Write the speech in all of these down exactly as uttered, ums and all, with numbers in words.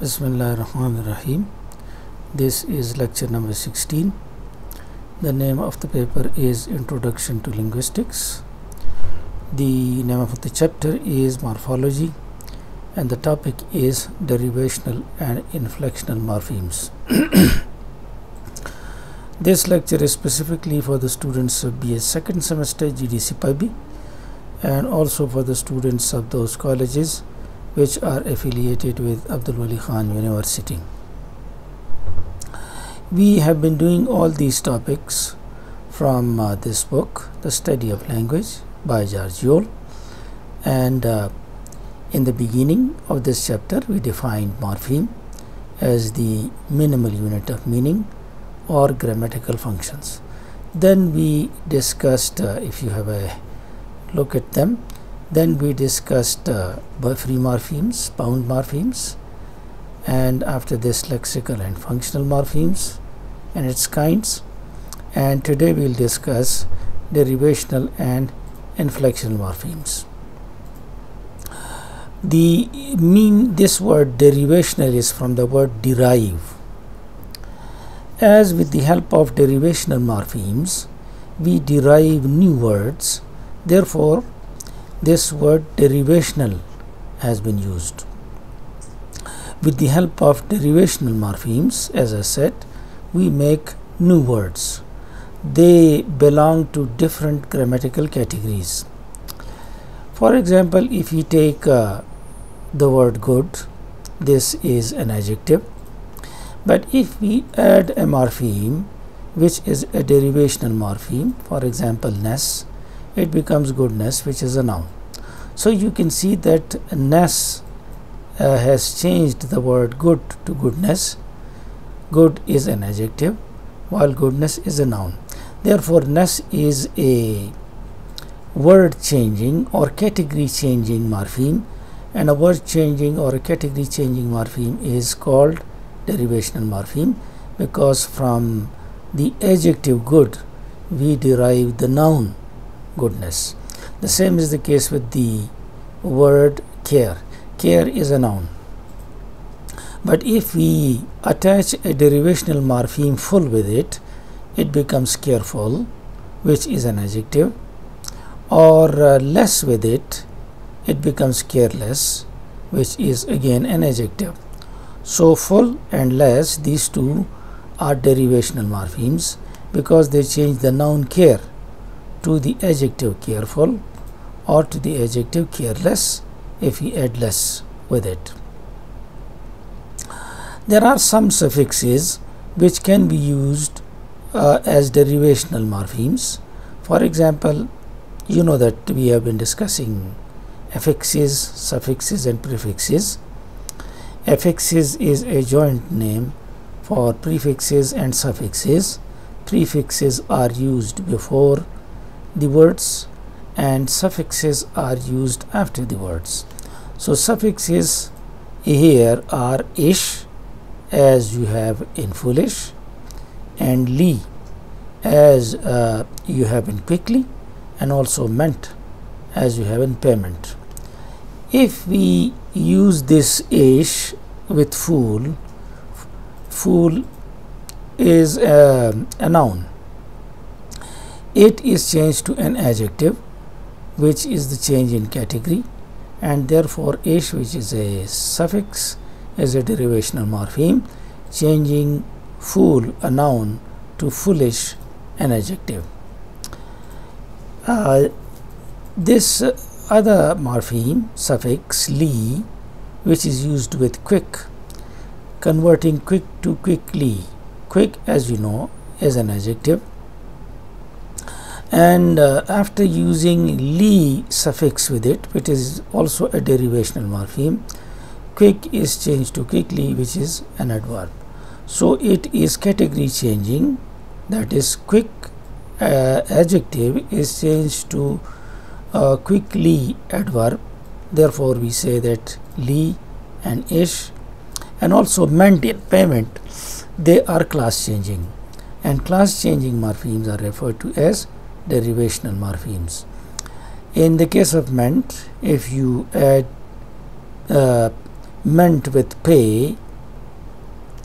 Bismillahirrahmanirrahim. This is lecture number sixteen. The name of the paper is Introduction to Linguistics. The name of the chapter is Morphology, and the topic is Derivational and Inflectional Morphemes. This lecture is specifically for the students of B A second semester G D C P I B, and also for the students of those colleges which are affiliated with Abdul Wali Khan University. We have been doing all these topics from uh, this book, The Study of Language by George Yole, and uh, in the beginning of this chapter we defined morpheme as the minimal unit of meaning or grammatical functions. Then we discussed, uh, if you have a look at them, then we discussed uh, free morphemes, bound morphemes, and after this lexical and functional morphemes and its kinds. And today we will discuss derivational and inflectional morphemes. The mean this word derivational is from the word derive. As with the help of derivational morphemes we derive new words, therefore this word derivational has been used. With the help of derivational morphemes, as I said, we make new words. They belong to different grammatical categories. For example, if you take uh, the word good, this is an adjective. But if we add a morpheme which is a derivational morpheme, for example ness, it becomes goodness, which is a noun. So you can see that ness uh, has changed the word good to goodness. Good is an adjective while goodness is a noun. Therefore ness is a word changing or category changing morpheme, and a word changing or a category changing morpheme is called derivational morpheme, because from the adjective good we derive the noun goodness. The same is the case with the word care. Care is a noun. But if we attach a derivational morpheme full with it, it becomes careful, which is an adjective, or uh, less with it, it becomes careless, which is again an adjective. So full and less, these two are derivational morphemes because they change the noun care to the adjective careful or to the adjective careless if we add less with it. There are some suffixes which can be used uh, as derivational morphemes. For example, you know that we have been discussing affixes, suffixes and prefixes. Affixes is a joint name for prefixes and suffixes. Prefixes are used before the words and suffixes are used after the words. So suffixes here are ish, as you have in foolish, and li, as uh, you have in quickly, and also meant, as you have in payment. If we use this ish with fool, fool is uh, a noun. It is changed to an adjective, which is the change in category, and therefore ish, which is a suffix, is a derivational morpheme, changing fool, a noun, to foolish, an adjective. Uh, this uh, other morpheme, suffix li, which is used with quick, converting quick to quickly. Quick, as you know, is an adjective, and uh, after using li suffix with it, which is also a derivational morpheme, quick is changed to quickly, which is an adverb. So it is category changing, that is quick uh, adjective is changed to uh, quickly adverb. Therefore we say that li and ish, and also meant in payment, they are class changing, and class changing morphemes are referred to as derivational morphemes. In the case of meant, if you add uh, meant with pay,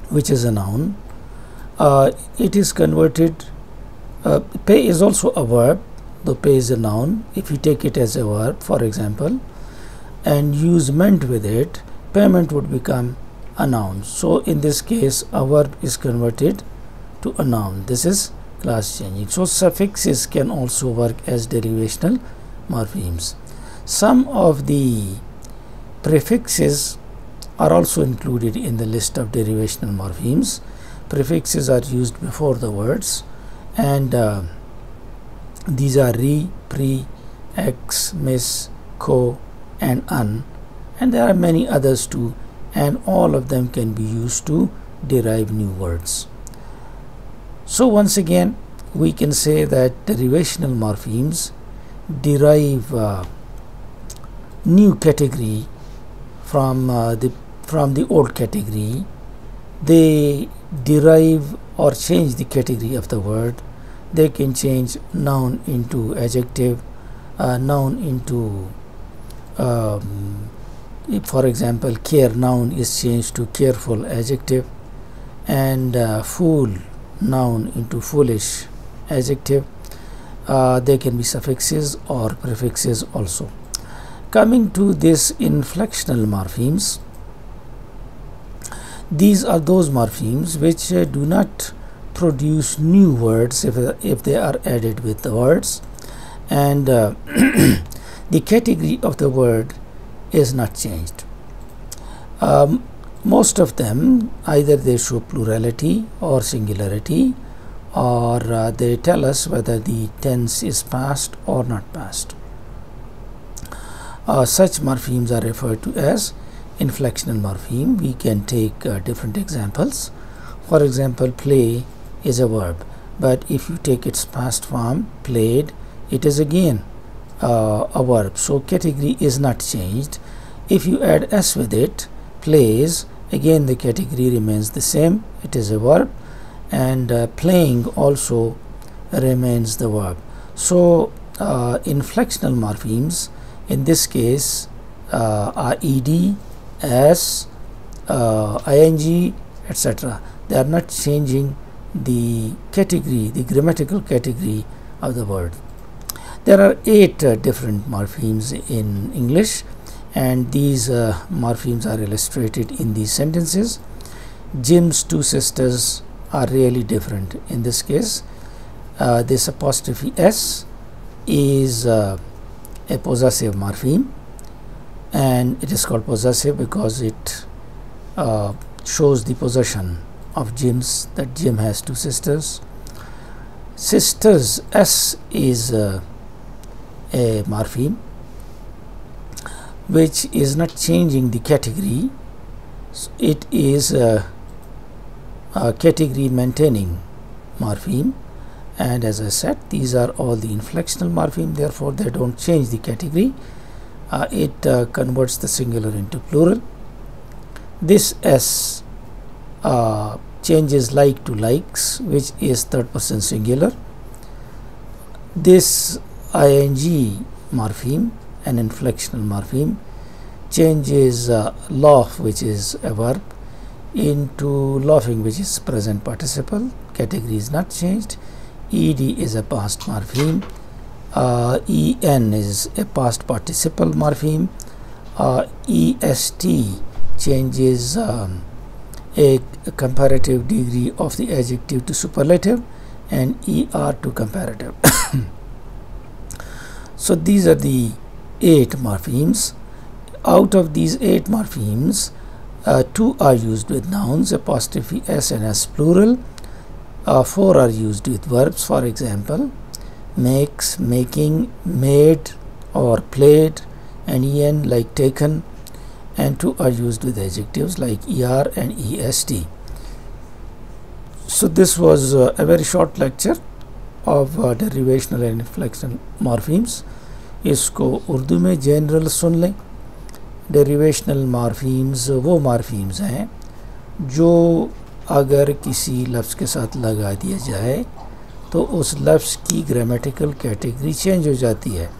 which is a noun, uh, it is converted. Uh, pay is also a verb, though pay is a noun. If you take it as a verb, for example, and use meant with it, payment would become a noun. So in this case, a verb is converted to a noun. This is class changing. So suffixes can also work as derivational morphemes. Some of the prefixes are also included in the list of derivational morphemes. Prefixes are used before the words, and uh, these are re, pre, ex, mis, co, and un, and there are many others too, and all of them can be used to derive new words. So once again, we can say that derivational morphemes derive uh, new category from uh, the from the old category. They derive or change the category of the word. They can change noun into adjective, uh, noun into um, for example, care noun is changed to careful adjective, and uh, fool noun into foolish adjective. Uh, they can be suffixes or prefixes also. Coming to this inflectional morphemes, these are those morphemes which uh, do not produce new words if, uh, if they are added with the words, and uh, the category of the word is not changed. Um, most of them, either they show plurality or singularity, or uh, they tell us whether the tense is past or not past. Uh, such morphemes are referred to as inflectional morpheme. We can take uh, different examples. For example, play is a verb, but if you take its past form, played, it is again uh, a verb. So category is not changed. If you add s with it, plays, again the category remains the same. It is a verb, and uh, playing also remains the verb. So uh, inflectional morphemes in this case uh, are ed, s, uh, ing, et cetera. They are not changing the category, the grammatical category of the word. There are eight uh, different morphemes in English, and these uh, morphemes are illustrated in these sentences. Jim's two sisters are really different. In this case, uh, this apostrophe s is uh, a possessive morpheme, and it is called possessive because it uh, shows the possession of Jim's, that Jim has two sisters. Sisters, s is uh, a morpheme which is not changing the category. It is a, a category maintaining morpheme, and as I said, these are all the inflectional morpheme, therefore they don't change the category. Uh, it uh, converts the singular into plural. This s uh, changes like to likes, which is third person singular. This ing morpheme, an inflectional morpheme, changes uh, laugh, which is a verb, into laughing, which is present participle. Category is not changed. Ed is a past morpheme. Uh, en is a past participle morpheme. Uh, est changes um, a, a comparative degree of the adjective to superlative, and er to comparative. So these are the eight morphemes. Out of these eight morphemes, uh, two are used with nouns, apostrophe s and s plural. Uh, four are used with verbs, for example, makes, making, made, or played, and en like taken, and two are used with adjectives like er and est. So this was uh, a very short lecture of uh, derivational and inflectional morphemes. इसको उर्दू में general सुन लें. Derivational morphemes वो morphemes हैं जो अगर किसी लफ्ज़ के साथ लगा दिया जाए तो उस लफ्ज़ की ग्रामेटिकल कैटेगरी चेंज हो जाती है.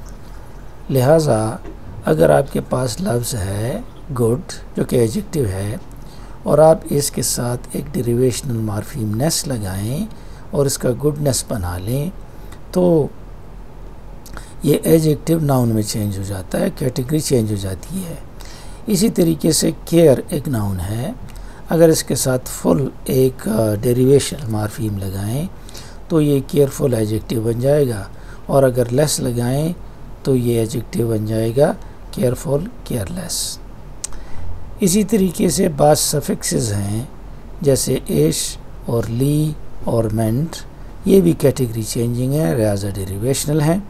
लिहाजा अगर आपके पास लफ्ज़ है गुड जो कि एडजेक्टिव है और आप इसके साथ एक डेरिवेशनल मॉर्फीम नेस लगाएं और इसका गुडनेस बना लें, तो ये एडजेक्टिव नाउन में चेंज हो जाता है, कैटेगरी चेंज हो जाती है। इसी तरीके से केयर एक नाउन है, अगर इसके साथ फुल एक डेरिवेशनल मॉर्फीम लगाएं तो ये केयरफुल एडजेक्टिव बन जाएगा, और अगर लेस लगाएं तो ये एडजेक्टिव बन जाएगा केयरफुल, केयरलेस। इसी तरीके से बास सफिक्सेस हैं जैसे एश और ली और मेंट, ये भी कैटेगरी चेंजिंग है, लिहाजा डेरिवेशनल है।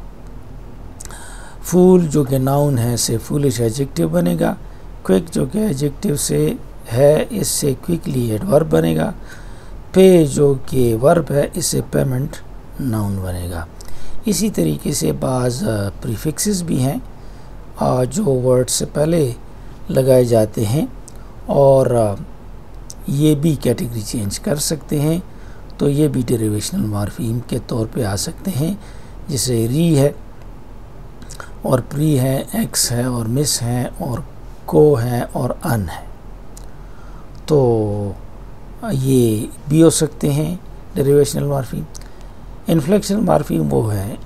फूल जो कि नाउन है से फूलिश एडजेक्टिव बनेगा, क्विक जो कि एडजेक्टिव से है इससे क्विकली एडवर्ब बनेगा, पे जो कि वर्ब है इससे पेमेंट नाउन बनेगा। इसी तरीके से बाज़ प्रीफिक्सेस भी हैं जो वर्ड से पहले लगाए जाते हैं और ये भी कैटेगरी चेंज कर सकते हैं, तो ये भी डेरिवेशनल मॉर्फीम के तौर पे आ सकते हैं, जैसे री है और प्री है, एक्स है और मिस है और को है और अन है, तो ये भी हो सकते हैं डेरिवेशनल मॉर्फीम। इन्फ्लेक्शनल मॉर्फीम वो है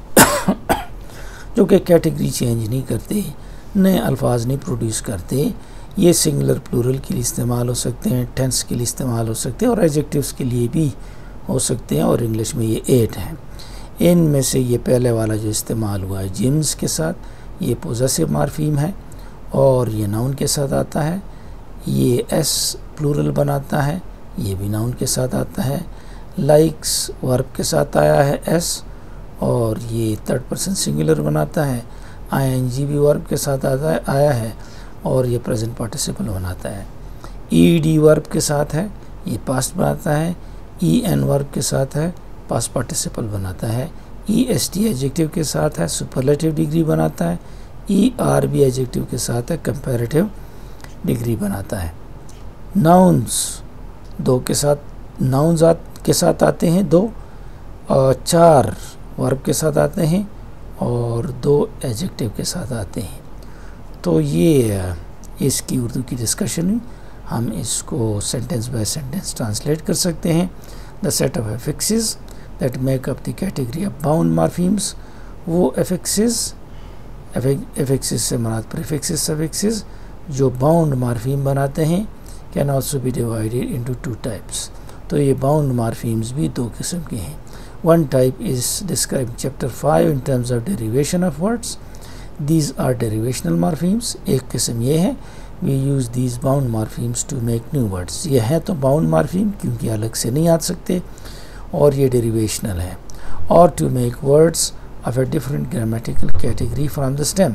जो कि कैटेगरी चेंज नहीं करते, नए अल्फाज नहीं प्रोड्यूस करते, ये सिंगुलर प्लूरल के लिए इस्तेमाल हो सकते हैं, टेंस के लिए इस्तेमाल हो सकते हैं और एडजेक्टिव्स के लिए भी हो सकते हैं, और इंग्लिश में ये एट हैं। इनमें से ये पहले वाला जो इस्तेमाल हुआ है जिम्स के साथ, ये पोजेसिव मॉर्फीम है और ये नाउन के साथ आता है। ये एस प्लूरल बनाता है, ये भी नाउन के साथ आता है। लाइक्स वर्ब के साथ आया है एस, और ये थर्ड पर्सन सिंगुलर बनाता है। आईएनजी भी वर्ब के साथ आता है, आया है, और ये प्रेजेंट पार्टिसिपल बनाता है। ईडी वर्ब के साथ है, ये पास्ट बनाता है। ई एन वर्ब के साथ है, पास्ट पार्टिसिपल बनाता है। ई एस टी एडजेक्टिव के साथ है, सुपरलेटिव डिग्री बनाता है। ई आर बी एडजेक्टिव के साथ है, कंपैरेटिव डिग्री बनाता है। नाउन्स दो के साथ, नाउन्स के साथ आते हैं दो, और चार वर्ब के साथ आते हैं और दो एडजेक्टिव के साथ आते हैं। तो ये इसकी उर्दू की डिस्कशन हुई, हम इसको सेंटेंस बाय सेंटेंस ट्रांसलेट कर सकते हैं। The set of affixes that make up the category of bound morphemes, वो एफिक्सेस एफिक्सेस से मराद प्रीफिक्सेस सफिक्सेस जो बाउंड मॉर्फीम बनाते हैं, can also be divided into two types. तो ये बाउंड मॉर्फीम्स भी दो किस्म के हैं। One type is describe chapter five in terms of derivation of words, these are derivational morphemes. एक किस्म ये है, we use these bound morphemes to make new words, ये हैं तो बाउंड मॉर्फीम क्योंकि अलग से नहीं आ सकते, और ये डेरिवेशनल है। और to make words of a different grammatical category from the stem,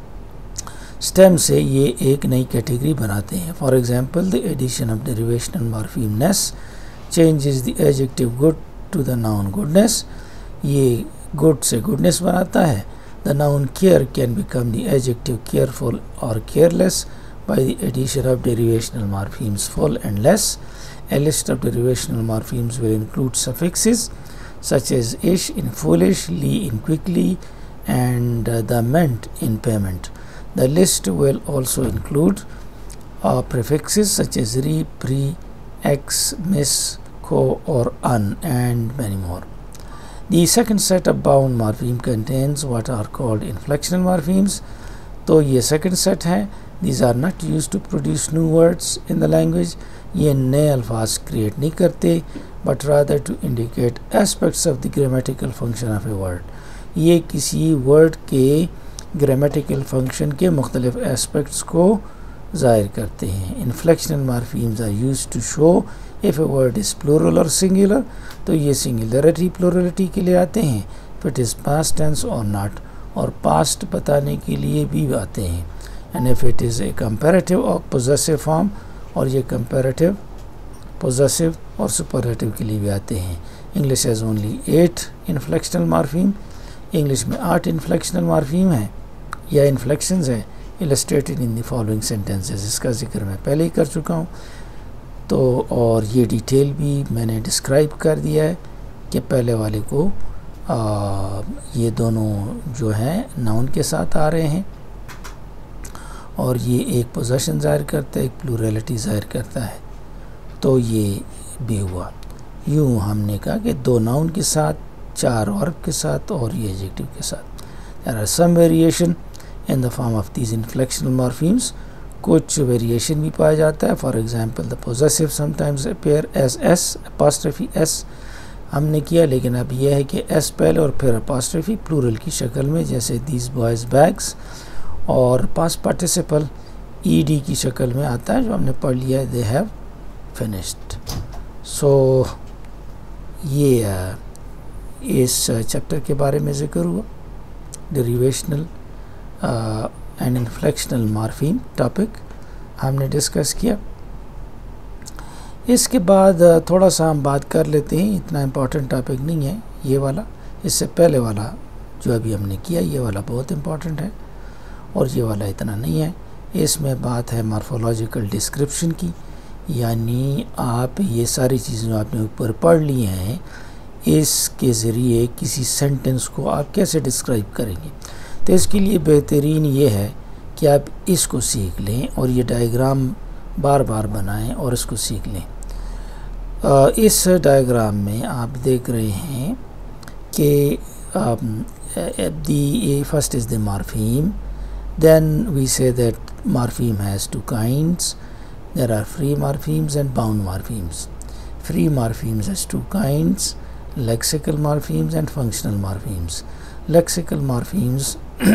stem से ये एक नई कैटेगरी बनाते हैं। For example, the addition of derivational morpheme ness changes the adjective good to the noun goodness, ये गुड से गुडनेस बनाता है। The noun care can become the adjective careful और careless by the addition of derivational morphemes full and less. A list of derivational morphemes will include suffixes such as ish in foolish, li in quickly, and uh, the ment in payment. The list will also include uh, prefixes such as re, pre, ex, miss, co, or un, and many more. The second set of bound morpheme contains what are called inflectional morphemes. तो ये second set है. These are not used to produce new words in the language. ये नए अल्फाज create नहीं करते, but rather to indicate aspects of the grammatical function of a word. ये किसी word के grammatical function के मुख्तलिफ aspects को ज़ाहिर करते हैं. Inflectional morphemes are used to show if a word is plural or singular. तो ये singularity plurality के लिए आते हैं, if it is past tense or not, और past बताने के लिए भी आते हैं. And if it is a comparative or possessive form, और ये comparative, possessive और superlative के लिए भी आते हैं. English has only eight inflectional morpheme. English में आठ inflectional morpheme हैं या inflections हैं, illustrated in the following sentences. इसका जिक्र मैं पहले ही कर चुका हूँ, तो और ये डिटेल भी मैंने डिस्क्राइब कर दिया है कि पहले वाले को आ, ये दोनों जो हैं नाउन के साथ आ रहे हैं, और ये एक पोजेशन ज़ाहिर करता है, एक प्लूरलिटी ज़ाहिर करता है. तो ये भी हुआ। यूँ हमने कहा कि दो नाउन के साथ, चार वर्ब के साथ और ये एडजेक्टिव के साथ। There are some variation in the form of these inflectional morphemes, कुछ वेरिएशन भी पाया जाता है। For example the possessive sometimes appear as S apostrophe S हमने किया, लेकिन अब यह है कि एस पहले और फिर अपॉस्ट्रोफी प्लूरल की शक्ल में, जैसे दीज बॉयज़ बैग्स, और पास्ट पार्टिसिपल ईडी की शक्ल में आता है जो हमने पढ़ लिया है, दे हैव फिनिश्ड। सो ये इस चैप्टर के बारे में जिक्र हुआ, derivational and inflectional morpheme topic हमने डिस्कस किया। इसके बाद थोड़ा सा हम बात कर लेते हैं, इतना इम्पॉर्टेंट टॉपिक नहीं है ये वाला, इससे पहले वाला जो अभी हमने किया ये वाला बहुत इम्पॉर्टेंट है और ये वाला इतना नहीं है। इसमें बात है मॉर्फोलॉजिकल डिस्क्रिप्शन की, यानी आप ये सारी चीज़ें जो आपने ऊपर पढ़ ली हैं इसके ज़रिए किसी सेंटेंस को आप कैसे डिस्क्राइब करेंगे। तो इसके लिए बेहतरीन ये है कि आप इसको सीख लें और ये डायग्राम बार बार बनाएं और इसको सीख लें। आ, इस डायग्राम में आप देख रहे हैं कि the first is the morpheme, then we say that morpheme has two kinds, there are free morphemes and bound morphemes. Free morphemes has two kinds, lexical morphemes and functional morphemes. Lexical morphemes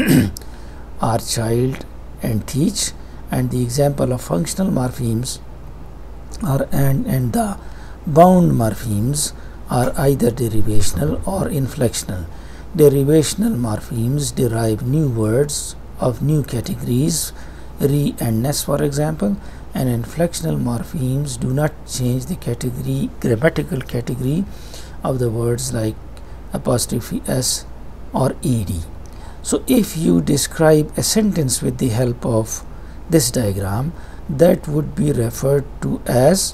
are child and teach, and the example of functional morphemes are and and the bound morphemes are either derivational or inflectional. Derivational morphemes derive new words of new categories, re and ness for example, and inflectional morphemes do not change the category grammatical category of the words like apostrophe s or ed. So if you describe a sentence with the help of this diagram, that would be referred to as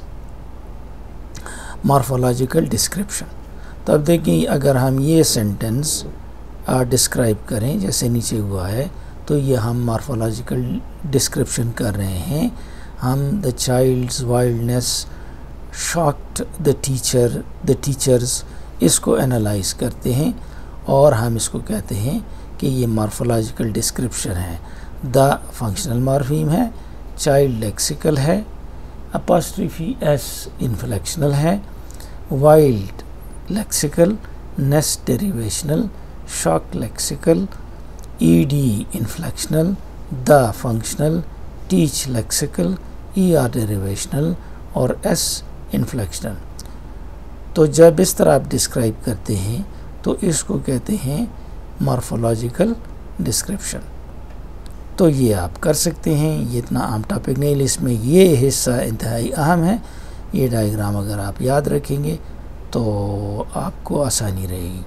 morphological description. तो अब देखिए अगर हम ये sentence describe करें जैसे नीचे हुआ है, तो ये हम मॉर्फोलॉजिकल डिस्क्रिप्शन कर रहे हैं। हम the child's wildness shocked the teacher the teachers इसको एनालाइज करते हैं और हम इसको कहते हैं कि ये मॉर्फोलॉजिकल डिस्क्रिप्शन है। द फंक्शनल मॉर्फीम है, चाइल्ड लेक्सिकल है, अपॉस्ट्रोफी एस इन्फ्लेक्शनल है, wild lexical, ness derivational, shock lexical, ED inflectional, the functional, teach lexical, E R derivational और एस इन्फ्लेक्शनल। तो जब इस तरह आप डिस्क्राइब करते हैं तो इसको कहते हैं मॉर्फोलॉजिकल डिस्क्रिप्शन। तो ये आप कर सकते हैं, ये इतना आम टॉपिक नहीं, इसमें ये हिस्सा इंतहाई अहम है। ये डायग्राम अगर आप याद रखेंगे तो आपको आसानी रहेगी।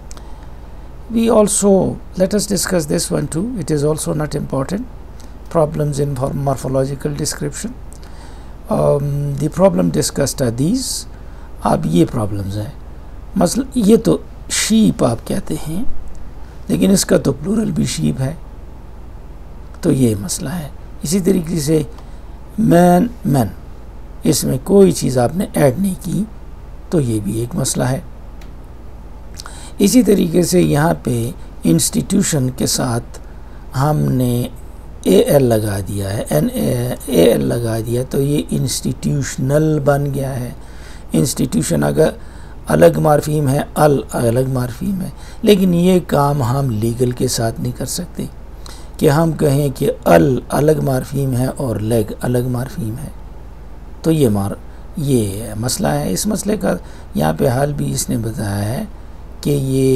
We also, let us discuss this one too, it is also not important, problems in morphological description. Um, the problem discussed are these. अब ये प्रॉब्लम्स हैं, मसला ये तो शीप आप कहते हैं लेकिन इसका तो प्लूरल भी शीप है, तो ये मसला है। इसी तरीके से मैन मैन, इसमें कोई चीज़ आपने ऐड नहीं की तो ये भी एक मसला है। इसी तरीके से यहाँ पे इंस्टीट्यूशन के साथ हमने ए एल लगा दिया है, एन ए एल लगा दिया, तो ये इंस्टीट्यूशनल बन गया है। इंस्टीट्यूशन अगर अलग मार्फीम है, अल अलग मार्फीम है, लेकिन ये काम हम लीगल के साथ नहीं कर सकते कि हम कहें कि अल अलग मार्फीम है और लेग अलग मार्फीम है। तो ये मार ये मसला है। इस मसले का यहाँ पे हल भी इसने बताया है कि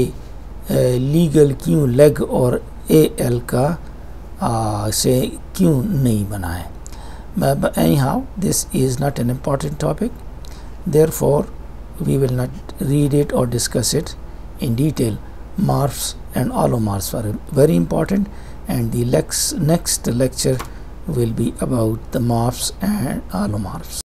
ये लीगल क्यों लेग और ए एल का आ, से क्यों नहीं बना है। But anyhow, this is not an important topic, therefore we will not read it or discuss it in detail. Morphs and allomorphs are very important, and the lex next lecture will be about the morphs and allomorphs.